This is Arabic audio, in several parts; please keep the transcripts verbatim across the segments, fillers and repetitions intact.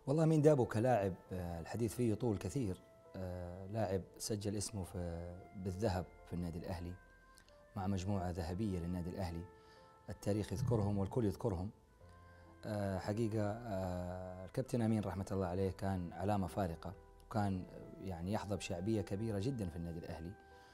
والله مين دابو كلاعب آه، الحديث فيه طول كثير. آه، لاعب سجل اسمه في بالذهب في النادي الأهلي مع مجموعة ذهبية للنادي الأهلي. التاريخ يذكرهم والكل يذكرهم. آه، حقيقة آه، الكابتن أمين رحمة الله عليه كان علامة فارقة، وكان يعني يحظى بشعبية كبيرة جدا في النادي الأهلي،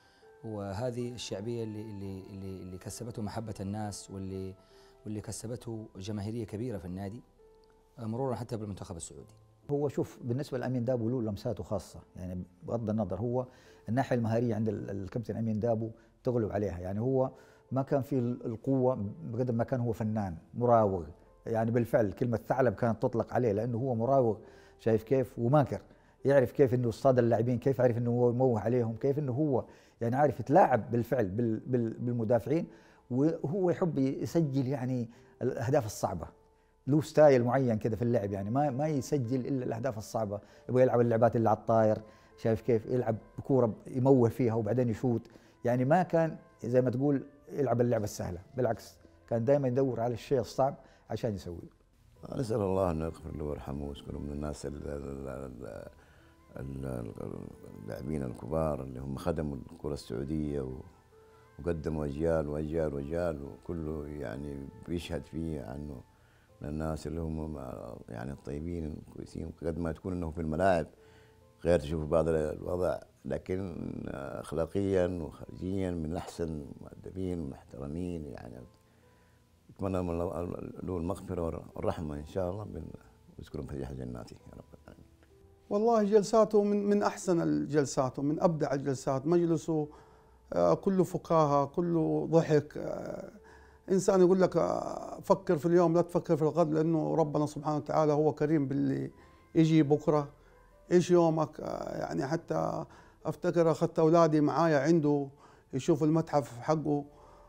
وهذه الشعبية اللي اللي اللي, اللي كسبته محبة الناس، واللي واللي كسبته جماهيرية كبيرة في النادي، آه، مرورا حتى بالمنتخب السعودي. هو شوف، بالنسبه لامين دابو له لمساته خاصه، يعني بغض النظر، هو الناحيه المهاريه عند ال- الكابتن امين دابو تغلب عليها. يعني هو ما كان في ال- القوه بقدر ما كان هو فنان مراوغ. يعني بالفعل كلمه ثعلب كانت تطلق عليه لانه هو مراوغ، شايف كيف، وماكر، يعرف كيف انه يصطاد اللاعبين، كيف يعرف انه هو يموه عليهم، كيف انه هو يعني عارف يتلاعب بالفعل بال- بال- بالمدافعين، وهو يحب يسجل يعني الاهداف الصعبه. له ستايل معين كذا في اللعب، يعني ما ما يسجل الا الاهداف الصعبه، يبغى يلعب اللعبات اللي على الطاير، شايف كيف يلعب بكوره يموه فيها وبعدين يشوت. يعني ما كان زي ما تقول يلعب اللعبه السهله، بالعكس كان دائما يدور على الشيء الصعب عشان يسويه. نسأل الله أنه يغفر له ويرحمه ويسكنه من الناس ال- ال- ال- ال- اللاعبين الكبار اللي هم خدموا الكرة السعودية و- وقدموا أجيال وأجيال وأجيال، وكله يعني بيشهد فيه عنه من الناس اللي هم يعني الطيبين الكويسين. قد ما تكون أنه في الملاعب غير تشوف بعض الوضع، لكن أخلاقيا وخارجيا من أحسن المؤدبين والمحترمين. يعني أتمنى من له المغفرة والرحمة إن شاء الله، ويذكرهم في جناته يا رب العالمين. والله جلساته من من احسن الجلسات ومن ابدع الجلسات. مجلسه آه، كله فكاهه، كله ضحك. آه، انسان يقول لك آه، فكر في اليوم لا تفكر في الغد، لانه ربنا سبحانه وتعالى هو كريم باللي يجي بكره. ايش يومك؟ آه، يعني حتى افتكر اخذت اولادي معايا عنده يشوفوا المتحف حقه،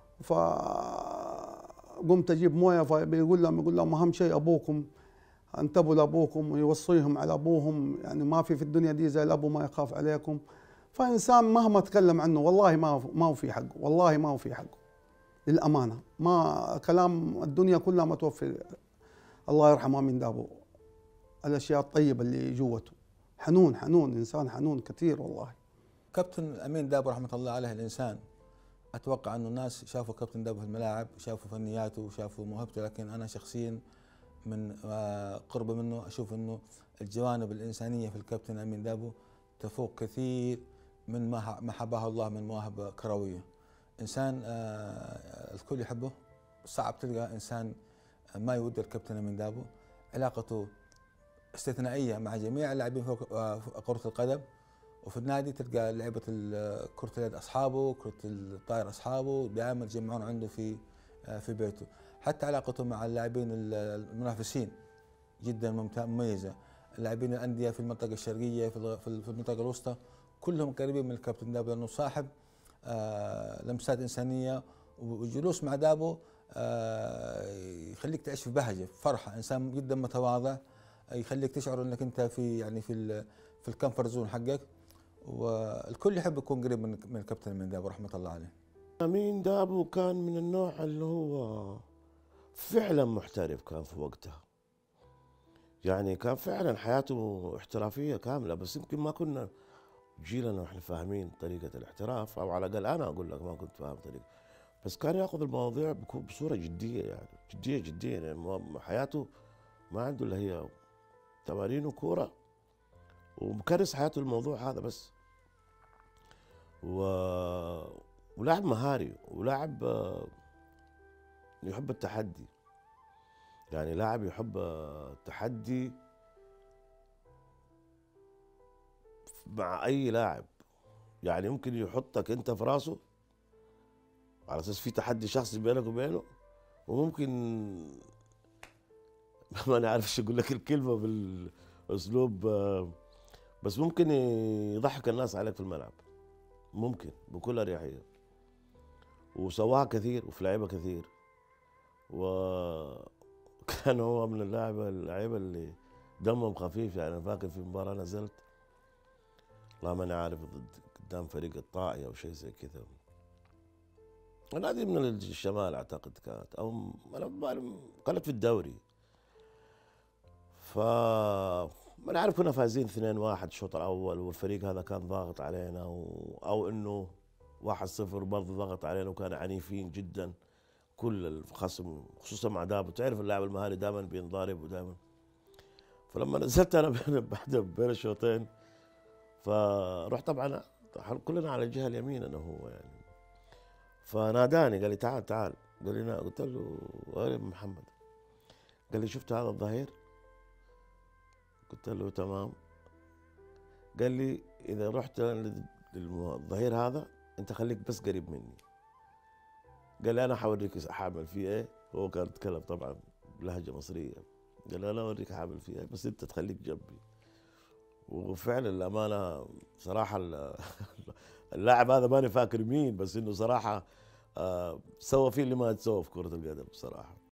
فقمت اجيب مويه، فبيقول لهم يقول لهم اهم شيء ابوكم، انتبهوا لابوكم، ويوصيهم على ابوهم. يعني ما في في الدنيا دي زي الابو ما يخاف عليكم. فانسان مهما تكلم عنه والله ما ما هو في حقه، والله ما هو في حقه للامانه. ما كلام الدنيا كلها ما توفي. الله يرحمه من دابو، الاشياء الطيبه اللي جوته. حنون حنون انسان حنون كثير والله. كابتن امين دابو رحمه الله عليه الانسان، اتوقع انه الناس شافوا كابتن دابو في الملاعب، شافوا فنياته وشافوا موهبته، لكن انا شخصيا من قرب منه اشوف انه الجوانب الانسانيه في الكابتن امين دابو تفوق كثير من ما ما حباه الله من مواهب كرويه. انسان آه، الكل يحبه، صعب تلقى انسان ما يود الكابتن امين دابو. علاقته استثنائيه مع جميع اللاعبين في كره القدم، وفي النادي تلقى لعبه كره اليد اصحابه، كره الطائر اصحابه، دائما يتجمعون عنده في في بيته. حتى علاقته مع اللاعبين المنافسين جدا مميزه. اللاعبين الانديه في المنطقه الشرقيه في في المنطقه الوسطى كلهم قريبين من الكابتن دابو، لانه صاحب آه لمسات انسانيه، والجلوس مع دابو آه يخليك تعيش في بهجه، في فرحه. انسان جدا متواضع، يخليك تشعر انك انت في يعني في في الكمفورت زون حقك، والكل يحب يكون قريب من من الكابتن امين دابو رحمه الله عليه. امين دابو كان من النوع اللي هو فعلا محترف، كان في وقتها يعني كان فعلا حياته احترافيه كامله، بس يمكن ما كنا جيلنا واحنا فاهمين طريقه الاحتراف، او على الاقل انا اقول لك ما كنت فاهم طريقه. بس كان ياخذ المواضيع بصوره جديه، يعني جديه جديه. يعني حياته ما عنده اللي هي تمارين وكوره، ومكرس حياته الموضوع هذا بس. و... ولاعب مهاري، ولاعب يحب التحدي. يعني لاعب يحب التحدي مع اي لاعب. يعني ممكن يحطك انت في راسه على اساس في تحدي شخصي بينك وبينه، وممكن ما نعرفش اقول لك الكلمه بالاسلوب، بس ممكن يضحك الناس عليك في الملعب، ممكن بكل اريحيه. وسواها كثير وفي لعيبه كثير. وكان هو من اللعيبه اللعيبه اللي دمهم خفيف. يعني فاكر في مباراه نزلت، والله ماني عارف، ضد قدام فريق الطائي او شيء زي كذا، نادي من الشمال اعتقد كانت، او كانت في الدوري. ف ما نعرف كنا فايزين اثنين واحد الشوط الاول، والفريق هذا كان ضاغط علينا و... او انه واحد صفر برضه ضغط علينا وكانوا عنيفين جدا كل الخصم، خصوصا مع دابو. تعرف اللاعب المهاري دائما بينضرب ودائما. فلما نزلت انا بين بعد بين الشوطين، فرحت طبعا كلنا على الجهه اليمين انا وهو يعني. فناداني قال لي تعال تعال، قال لي قلت له وين محمد؟ قال لي شفت هذا الظهير؟ قلت له تمام. قال لي اذا رحت للظهير هذا انت خليك بس قريب مني. قال لي انا حوريك حاعمل فيه ايه. هو كان يتكلم طبعا بلهجه مصريه. قال لي انا اوريك حاعمل فيه ايه بس انت تخليك جنبي. وفعلا الامانه صراحه اللاعب هذا ماني فاكر مين، بس انه صراحه آه سوى فيه اللي ما تسوى في كره القدم بصراحه.